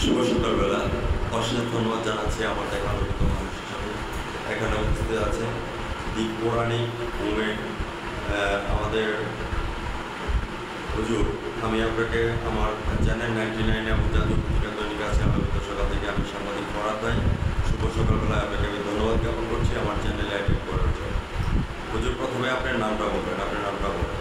শুভ সকালবেলা। অশেষ ধন্যবাদ জানাচ্ছি আমার দেখা আলোকিত মানুষ হিসাবে এখানে উপস্থিত আছে দি পৌরাণিক মুভমেন্ট আমাদের হুজুর। আমি আপনাকে আমার চ্যানেল 99 এবং জাতীয় পত্রিকা দৈনিক আছে আলোকিত সকাল থেকে আমি সাংবাদিক ফরাদ ভাই। শুভ সকালবেলায় আপনাকে আমি ধন্যবাদ জ্ঞাপন করছি আমার চ্যানেলে অ্যাটেন্ড করার জন্য। হুজুর, প্রথমে আপনার নামটা বলবেন। আপনার নামটা বলবেন।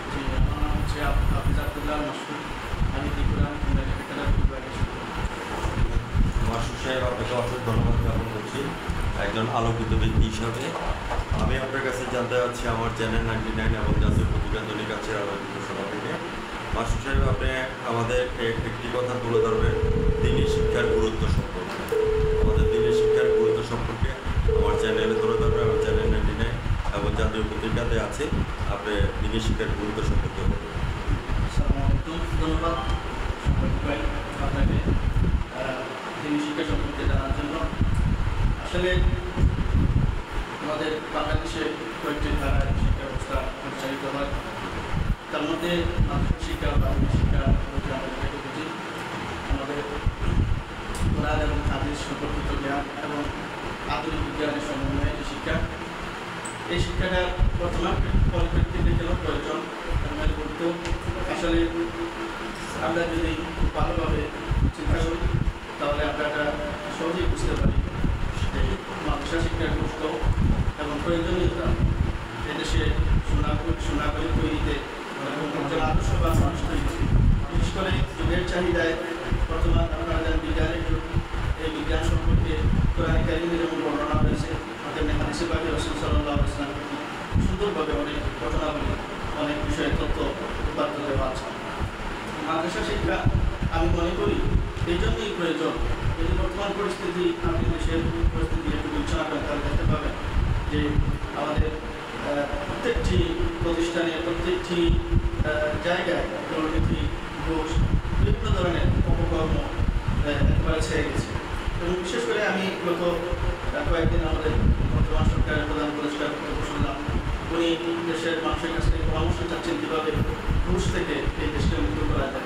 মাসুদ সাহেব, আপনাকে অশেষ ধন্যবাদ জ্ঞাপন করছি একজন আলোকিত ব্যক্তি হিসাবে। আমি আপনার কাছে জানতে চাচ্ছি আমার চ্যানেল 99 এবং জাতীয় পত্রিকা দৈনিক আছে আলোকিত সভা থেকে। মাসুদ সাহেব, আপনি আমাদের একটি কথা তুলে ধরবেন দ্বীনি শিক্ষার গুরুত্ব সম্পর্কে। আমাদের দ্বীনি শিক্ষার গুরুত্ব সম্পর্কে আমার চ্যানেলে তুলে ধরবেন। আমার চ্যানেল 99 এবং জাতীয় পত্রিকাতে আছে। আপনি দ্বীনি শিক্ষার গুরুত্ব সম্পর্কে বলবেন। ধন্যবাদ আপনাকে দ্বীনি শিক্ষা সম্পর্কে জানার জন্য। আসলে আমাদের বাংলাদেশে কয়েকটি ধারায় শিক্ষা ব্যবস্থা পরিচালিত হয়। তার মধ্যে মাধ্যমিক শিক্ষা বা শিক্ষা বলতে আমরা যেটাকে বুঝি আমাদের কোরআন এবং হাদিস সম্পর্কিত জ্ঞান এবং আধুনিক বিজ্ঞানের সমন্বয়ে যে শিক্ষা, এই শিক্ষাটা বর্তমান পরিপ্রেক্ষিতে কেন প্রয়োজন বলতে আসলে আমরা যদি খুব ভালোভাবে চিন্তা করি তাহলে আমরা এটা সহজেই বুঝতে পারি যে মাদ্রাসা শিক্ষার গুরুত্ব এবং প্রয়োজনীয়তা এদেশে সুনাগরিক তৈরিতে এবং একজন আদর্শবান মানুষ তৈরিতে, বিশেষ করে যুগের চাহিদায় বর্তমান আপনারা জানেন বিজ্ঞানের যুগ। এই বিজ্ঞান সম্পর্কে কোরআন কারিমে যেমন বর্ণনা রয়েছে, আমাদের হাদিসে পাকে রাসূল সাল্লাল্লাহু আলাইহি ওয়াসাল্লাম সুন্দরভাবে অনেক ঘটনাবলী, অনেক বিষয়ে তথ্য উপাত্ত দেওয়া আছে। মাদ্রাসা শিক্ষা আমি মনে করি এই জন্যই প্রয়োজন। যদি বর্তমান পরিস্থিতি, আপনি দেশের পরিস্থিতি একটু বিবেচনা করেন তাহলে দেখতে পাবেন যে আমাদের প্রত্যেকটি প্রতিষ্ঠানে, প্রত্যেকটি জায়গায় দুর্নীতি, ঘুষ, বিভিন্ন ধরনের অপকর্ম একেবারে ছেড়ে গেছে। এবং বিশেষ করে আমি গত কয়েকদিন আমাদের বর্তমান সরকারের প্রধান উপদেষ্টার বক্তব্য শুনলাম। উনি দেশের মানুষের কাছ থেকে পরামর্শ চাচ্ছেন কীভাবে ঘুষ থেকে এই দেশকে মুক্ত করা যায়।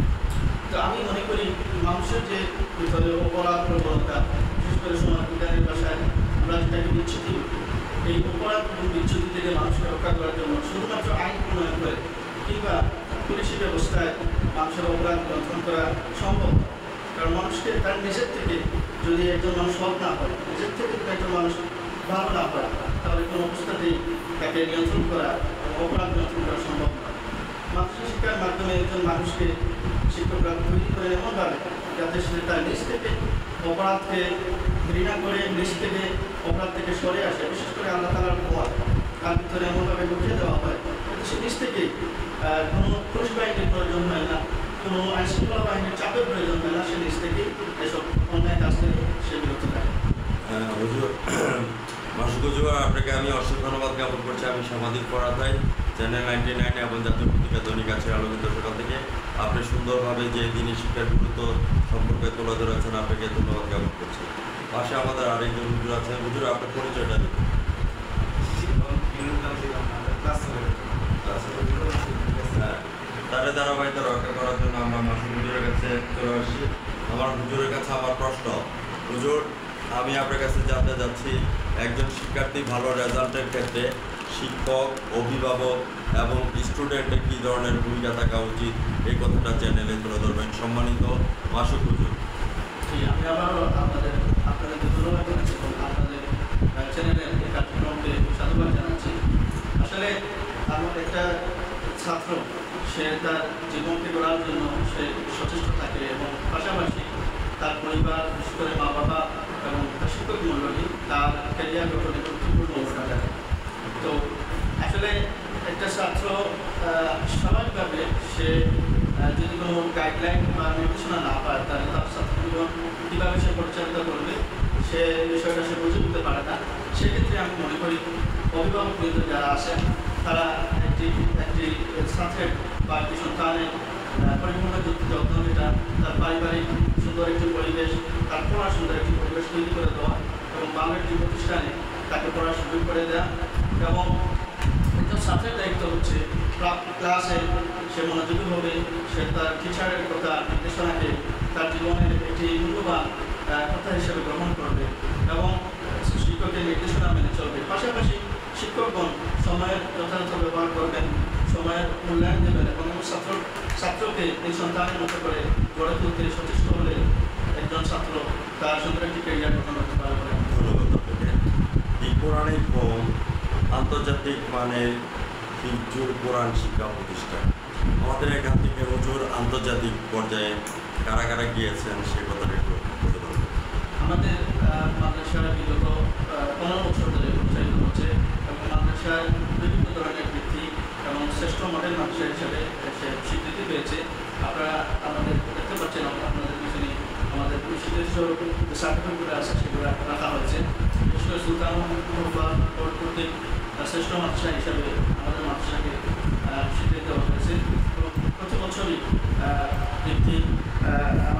তো আমি মনে করি মানুষের যে ভিতরে অপরাধ প্রবণতা, বিশেষ করে সমাজ বিজ্ঞানের ভাষায় আমরা যেটাকে বিচ্যুতি, এই অপরাধ এবং বিচ্যুতি থেকে মানুষকে রক্ষা করার জন্য শুধুমাত্র আইন প্রণয়ন করে কিংবা পুলিশি ব্যবস্থায় মানুষের অপরাধ নিয়ন্ত্রণ করা সম্ভব। কারণ মানুষকে তার নিজের থেকে যদি একজন মানুষ সৎ না হয়, নিজের থেকে যদি একজন মানুষ ভালো না হয়, তাহলে কোনো অবস্থাতেই তাকে নিয়ন্ত্রণ করা, অপরাধ নিয়ন্ত্রণ করা সম্ভব নয়। মাদ্রাসা শিক্ষার মাধ্যমে একজন মানুষকে শিক্ষকরা তৈরি করে এমনভাবে যাতে সে তার নিজ থেকে অপরাধকে ঘৃণা করে, নিজ থেকে অপরাধ থেকে সরে আসে। বিশেষ করে আল্লাহ তাআলার ভয় তার ভিতরে এমনভাবে ঢুকিয়ে দেওয়া হয় যাতে সে নিজ থেকে কোনো পুলিশ বাহিনীর প্রয়োজন হয় না, কোনো আইনশৃঙ্খলা বাহিনীর চাপের প্রয়োজন হয় না, সে নিজ থেকেই এসব অন্যায় কাজ থেকে সে বিরত থাকে। হুজুর, মাসুদ হুজুর, আপনাকে আমি অশেষ ধন্যবাদ জ্ঞাপন করছি। আমি সাংবাদিক ফরাদ ভাই, চ্যানেল 99 এবং জাতীয় পত্রিকা দৈনিক আছে আলোকিত সকাল থেকে। আপনি সুন্দরভাবে যে দ্বীনি শিক্ষার গুরুত্ব সম্পর্কে তুলে ধরেছেন, আপনাকে ধন্যবাদ জ্ঞাপন করছি। পাশে আমাদের আরেকজন হুজুর আছেন। হুজুর, আপনার পরিচয়টা দিন। হ্যাঁ, তার ধারাবাহিকতা রক্ষা করার জন্য আমরা মাসুদ হুজুরের কাছে চলে আসছি। আমার হুজুরের কাছে আমার প্রশ্ন, হুজুর, আমি আপনার কাছে জানতে চাচ্ছি একজন শিক্ষার্থী ভালো রেজাল্টের ক্ষেত্রে শিক্ষক, অভিভাবক এবং স্টুডেন্টের কী ধরনের ভূমিকা থাকা উচিত, এই কথাটা চ্যানেলে তুলে ধরবেন সম্মানিত মাসুদ হুজুর। আমি আবারও আপনাদের ধন্যবাদ জানাচ্ছি এবং আপনাদের চ্যানেলের এই কার্যক্রমকে সাধুবাদ জানাচ্ছি। আসলে আমার একটা ছাত্র, সে তার জীবনকে গড়ার জন্য সে সচেষ্ট থাকে এবং পাশাপাশি তার পরিবার, বিশেষ করে মা বাবা এবং তার শিক্ষক মণ্ডলী তার ক্যারিয়ার গঠনে গুরুত্বপূর্ণ অবদান রাখে। তো আসলে একটা ছাত্র স্বাভাবিকভাবে সে যদি কোনো গাইডলাইন বা নির্দেশনা না পায় তাহলে তার ছাত্র জীবন কীভাবে সে পরিচালিত করবে সে বিষয়টা সে বুঝে উঠতে পারে না। সেক্ষেত্রে আমি মনে করি অভিভাবকবৃন্দ যারা আছেন তারা একটি ছাত্রের বা একটি সন্তানের পরিপূর্ণ যত্ন, যেটা তার পারিবারিক সুন্দর একটি পরিবেশ, তার পড়ার সুন্দর একটি পরিবেশ তৈরি করে দেওয়া এবং ভালো একটি প্রতিষ্ঠানে তাকে পড়ার সুযোগ করে দেওয়া। এবং একজন ছাত্রের দায়িত্ব হচ্ছে ক্লাসে সে মনোযোগী হবে, সে তার টিচারের কথা নির্দেশনাকে তার জীবনের একটি মূল্যবান কথা হিসেবে গ্রহণ করবে এবং শিক্ষকের নির্দেশনা মেনে চলবে। পাশাপাশি শিক্ষকগণ সময়ের যথাযথ ব্যবহার করবেন, সময়ের মূল্যায়ন দেবেন এবং ছাত্রকে এই সন্তানের মতো করে গড়ে তুলতে সচেষ্ট হলে একজন ছাত্র তার সুন্দর একটি ক্যারিয়ার গঠন করতে পারে বলে। ধন্যবাদ আপনাকে। এই কোরআনিক হোম আন্তর্জাতিক মানের হিজুর কোরআন শিক্ষা প্রতিষ্ঠান, আমাদের এখান থেকে হুজুর আন্তর্জাতিক পর্যায়ে কারা কারা গিয়েছেন সে কথাটা একটু বলতে পারবেন? আমাদের মাদ্রাসার বিগত 15 বছর ধরে প্রচারিত হচ্ছে এবং মাদ্রাসার বিভিন্ন ধরনের বৃত্তি এবং শ্রেষ্ঠ মডেল মাদ্রাসা হিসেবে সে স্বীকৃতি পেয়েছে। আপনারা আমাদের দেখতে পাচ্ছেন, আপনাদের পিছনে আমাদের সার্টিফিকেট আছে সেগুলো রাখা হয়েছে। বিশেষ করে সুলতান বোর্ড কর্তৃক শ্রেষ্ঠ মাদ্রাসা হিসাবে আমাদের মাদ্রাসাকে স্বীকৃতি দেওয়া হয়েছে এবং প্রতি বছরই বৃত্তি